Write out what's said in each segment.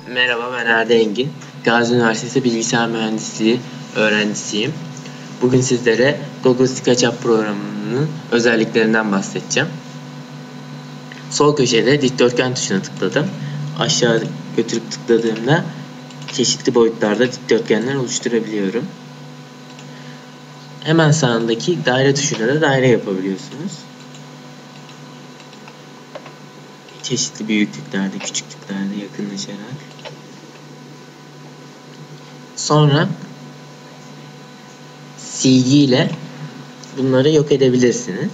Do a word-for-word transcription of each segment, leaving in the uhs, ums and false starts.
Merhaba, ben Arda Engin. Gazi Üniversitesi Bilgisayar Mühendisliği öğrencisiyim. Bugün sizlere Google SketchUp programının özelliklerinden bahsedeceğim. Sol köşede dikdörtgen tuşuna tıkladım. Aşağı götürüp tıkladığımda çeşitli boyutlarda dikdörtgenler oluşturabiliyorum. Hemen sağındaki daire tuşuna da daire yapabiliyorsunuz. Çeşitli büyüklüklerde, küçüklüklerde yakınlaşarak. Sonra silgi ile bunları yok edebilirsiniz.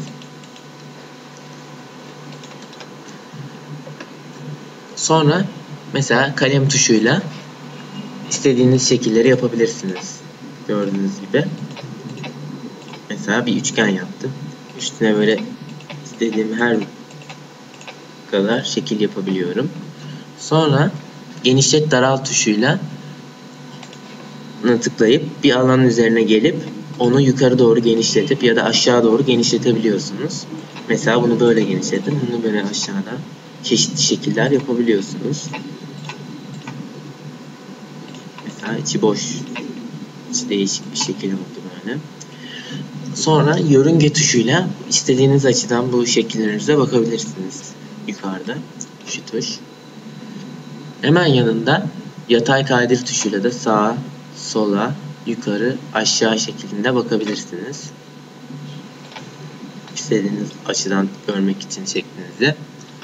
Sonra mesela kalem tuşuyla istediğiniz şekilleri yapabilirsiniz. Gördüğünüz gibi. Mesela bir üçgen yaptım. Üstüne böyle istediğim her kadar şekil yapabiliyorum. Sonra genişlet daralt tuşuyla tıklayıp bir alanın üzerine gelip onu yukarı doğru genişletip ya da aşağı doğru genişletebiliyorsunuz. Mesela bunu böyle genişletin, bunu böyle aşağıda çeşitli şekiller yapabiliyorsunuz. Mesela içi boş, içi değişik bir şekil oldu böyle. Sonra yörünge tuşuyla istediğiniz açıdan bu şekillerinize bakabilirsiniz. Yukarıda şu tuş. Hemen yanında yatay kaydır tuşuyla da sağa, sola, yukarı, aşağı şeklinde bakabilirsiniz. İstediğiniz açıdan görmek için şeklinizi.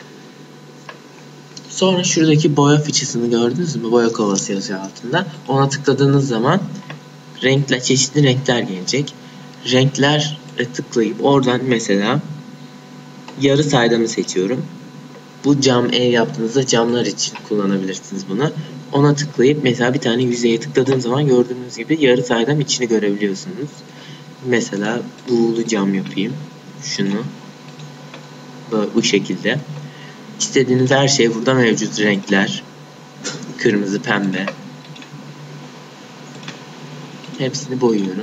Sonra şuradaki boya fıçısını gördünüz mü? Boya kovası yazıyor altında. Ona tıkladığınız zaman renkler, çeşitli renkler gelecek. Renklere tıklayıp oradan mesela yarı saydamı seçiyorum. Bu cam ev yaptığınızda camlar için kullanabilirsiniz bunu. Ona tıklayıp mesela bir tane yüzeye tıkladığım zaman gördüğünüz gibi yarı saydam içini görebiliyorsunuz. Mesela buğulu cam yapayım. Şunu. Böyle bu şekilde. İstediğiniz her şey burada mevcut. Renkler. Kırmızı, pembe. Hepsini boyuyorum.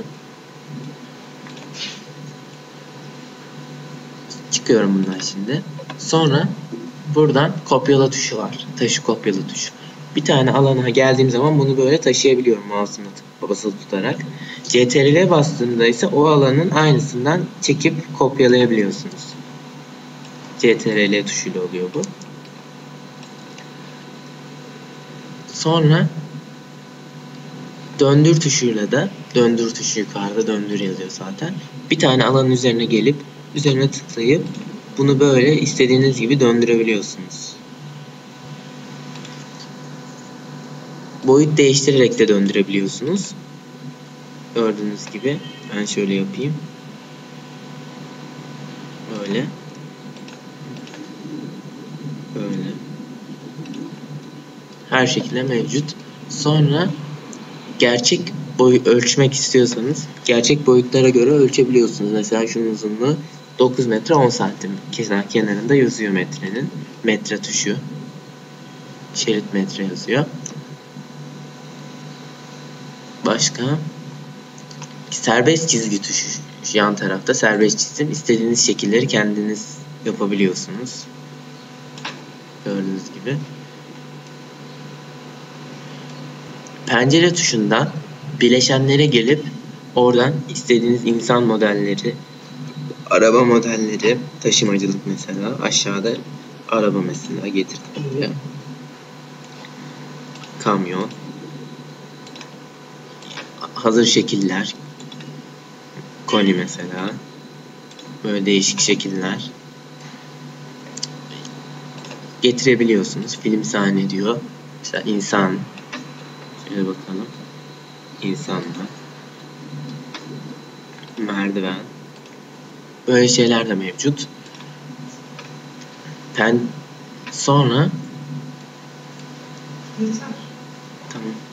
Çıkıyorum bundan şimdi. Sonra buradan kopyala tuşu var. Taşı kopyala tuşu. Bir tane alana geldiğim zaman bunu böyle taşıyabiliyorum mouse'umu basılı tutarak. C T R L'ye bastığımda ise o alanın aynısından çekip kopyalayabiliyorsunuz. C T R L tuşuyla oluyor bu. Sonra döndür tuşuyla da, döndür tuşu yukarıda, döndür yazıyor zaten. Bir tane alanın üzerine gelip üzerine tıklayıp bunu böyle istediğiniz gibi döndürebiliyorsunuz. Boyut değiştirerek de döndürebiliyorsunuz. Gördüğünüz gibi ben şöyle yapayım. Böyle. Böyle. Her şekilde mevcut. Sonra gerçek boyu ölçmek istiyorsanız gerçek boyutlara göre ölçebiliyorsunuz. Mesela şunun uzunluğu dokuz metre on santim. Kenarında yazıyor metrenin. Metre tuşu. Şerit metre yazıyor. Başka? Serbest çizgi tuşu. Şu yan tarafta serbest çizim. İstediğiniz şekilleri kendiniz yapabiliyorsunuz. Gördüğünüz gibi. Pencere tuşundan bileşenlere gelip oradan istediğiniz insan modelleri, araba modelleri, taşımacılık mesela, aşağıda araba mesela getirdim buraya. Kamyon. Hazır şekiller. Koni mesela. Böyle değişik şekiller getirebiliyorsunuz. Film sahne diyor. Mesela insan. Şöyle bakalım. İnsanlar. Merdiven. Böyle şeyler de mevcut. Pen sonra tamam.